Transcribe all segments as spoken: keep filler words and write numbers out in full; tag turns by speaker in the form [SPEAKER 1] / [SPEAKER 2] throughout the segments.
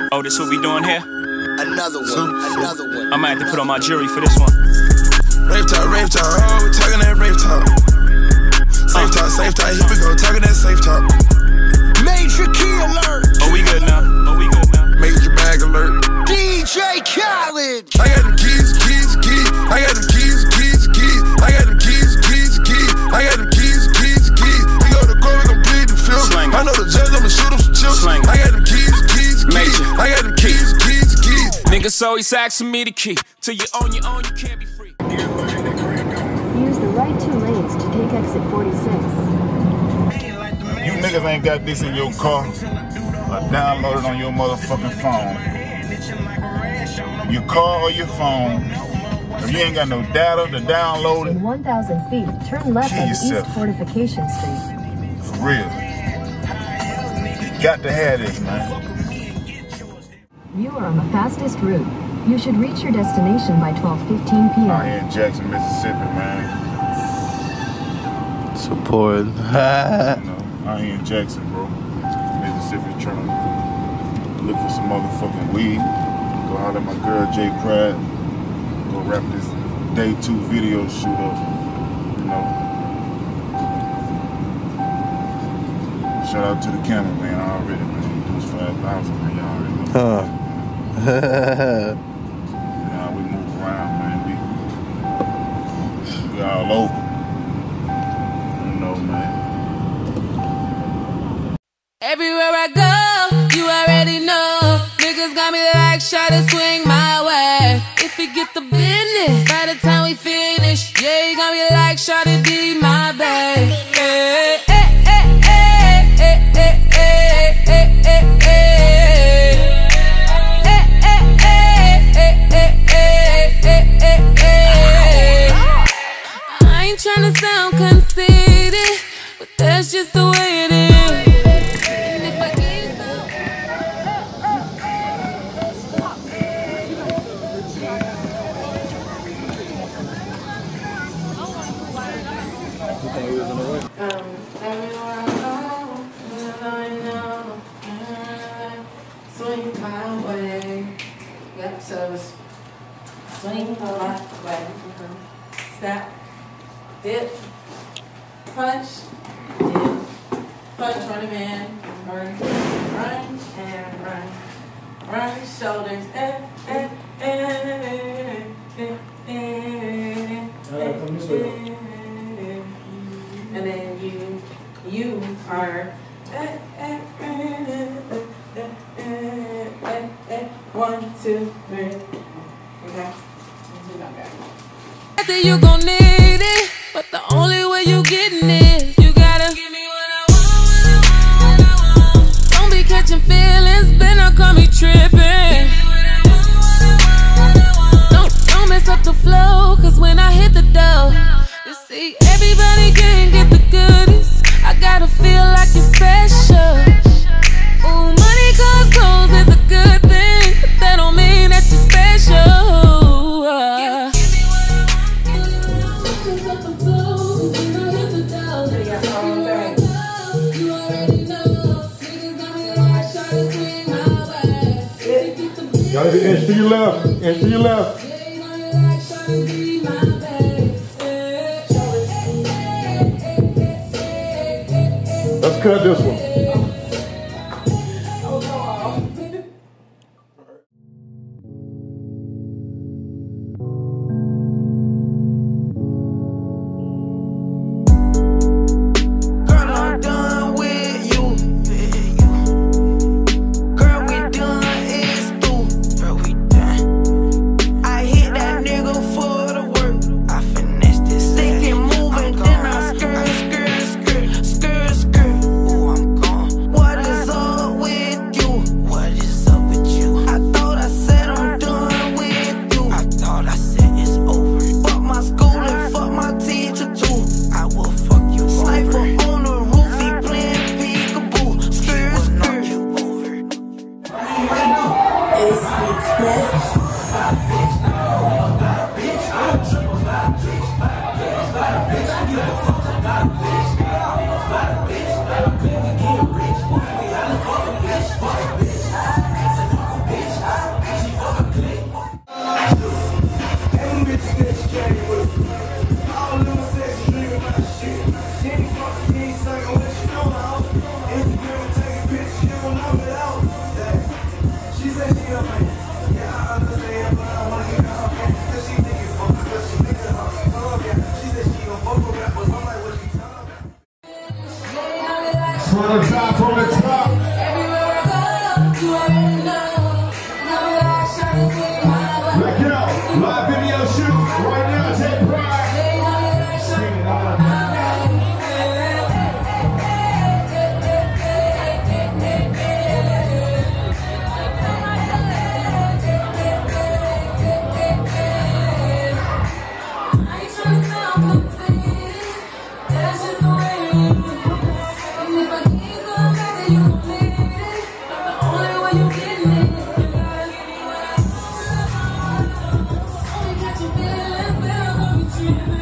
[SPEAKER 1] Oh, this what we doing here?
[SPEAKER 2] Another one, another one.
[SPEAKER 1] I might have to put on my jury for this one.
[SPEAKER 3] Rave talk, rave talk, oh, we talking that rave talk. Safe talk, safe talk, here we go, talking that safe talk.
[SPEAKER 2] Major key alert.
[SPEAKER 1] Oh, we good now. Oh, we good now.
[SPEAKER 3] Major bag alert.
[SPEAKER 2] D J Khaled.
[SPEAKER 3] I got them keys, keys, keys. I got them keys, keys, keys. I got them keys, keys, keys. I got them keys, keys, keys. We go to court, we gon' plead the fifth. I know the judge, I'ma shoot him some chips. I got them keys, keys, keys. I got them keys, keys, keys.
[SPEAKER 1] Niggas always asking me the key. Till you own your own, you can't be free.
[SPEAKER 4] Use the right two lanes to take exit forty-six.
[SPEAKER 5] You niggas ain't got this in your car or download it on your motherfucking phone. Your car or your phone. If you ain't got no data to download it,
[SPEAKER 4] in one thousand feet, turn left on East Fortification Street.
[SPEAKER 5] For real. You got to have this, man.
[SPEAKER 4] You are on the fastest route. You should reach your destination by twelve fifteen p m
[SPEAKER 5] Out here in Jackson, Mississippi, man.
[SPEAKER 6] Support.
[SPEAKER 5] You know, out here in Jackson, bro. Mississippi, trying to look for some motherfucking weed. Go holler at my girl J Pride. Go wrap this day two video shoot up. You know. Shout out to the cameraman already, man. He do his five thousand, man. Y'all already know.
[SPEAKER 6] Huh.
[SPEAKER 5] Yeah, we move around, man. We, we all over. You know, man.
[SPEAKER 7] Everywhere I go, you already know. Niggas got me like shot to swing my way. If we get the business, by the time we finish, yeah, you got me like shot to be my babe. Hey, hey, hey, hey, hey, hey, hey, hey, hey, hey. I ain't tryna sound conceited, but that's just the way it is. And if I get some... Um, everywhere I go, everywhere I know, swing my way. Yep, so it's swing my way. Snap. Dip, punch, dip, punch, run him in, run, run, and run, run, shoulders, eh, eh, eh, eh, eh, eh, eh, and then you, you are, eh, eh, eh, eh, eh, eh, eh, one, two, three, okay, I think you gon' need it. But the only way you getting is you gotta give me what I want, what I want, what I want. Don't be catching feelings, better call me tripping. Don't don't mess up the flow, cause when I hit the dough, you see everybody can get the goodies. I gotta feel like you're special. Ooh, money cause clothes is a good thing, but that don't mean that you're special. Uh,
[SPEAKER 8] Y'all need to inch to your left, inch to your left. Let's cut this one. On the top, on the top.
[SPEAKER 7] Everywhere I go, you already know. Now I shot this way my way.
[SPEAKER 8] Check it out. Live video shoot right now. Take pride.
[SPEAKER 7] They know you like shot it my way. I ain't tryna sound conceited. That's just the way you do. And if I give some back, then you gon' need it. The only way you getting it. Only got your feelings, better go be tripping.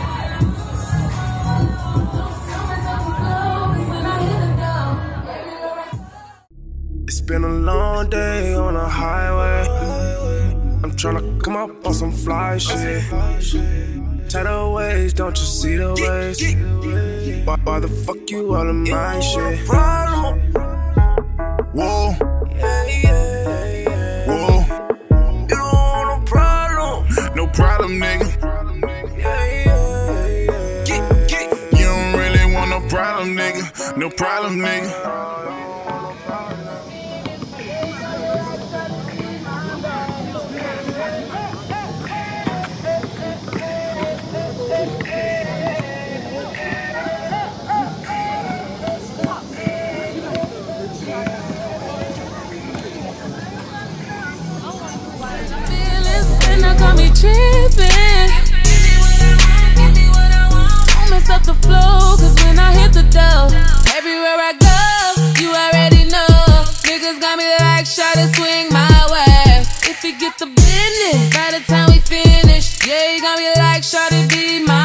[SPEAKER 7] Don't tell myself to slow, 'cause when I hit the door, everywhere I go.
[SPEAKER 6] It's been a long day on the highway. I'm tryna come up on some fly shit. Tidal waves, don't you see the waves? Why, why the fuck you all in my shit?
[SPEAKER 3] Problem. Whoa. Whoa.
[SPEAKER 6] You don't want no problem.
[SPEAKER 3] No problem, nigga. You don't really want no problem, nigga. No problem, nigga.
[SPEAKER 7] Feelings, and I got me tripping. Give me what I want, give me what I want. Don't mess up the flow, 'cause when I hit the door, everywhere I go, you already know. Niggas got me like shot it swing my way. If you get the business, by the time we finish, yeah, you got me like shot it be my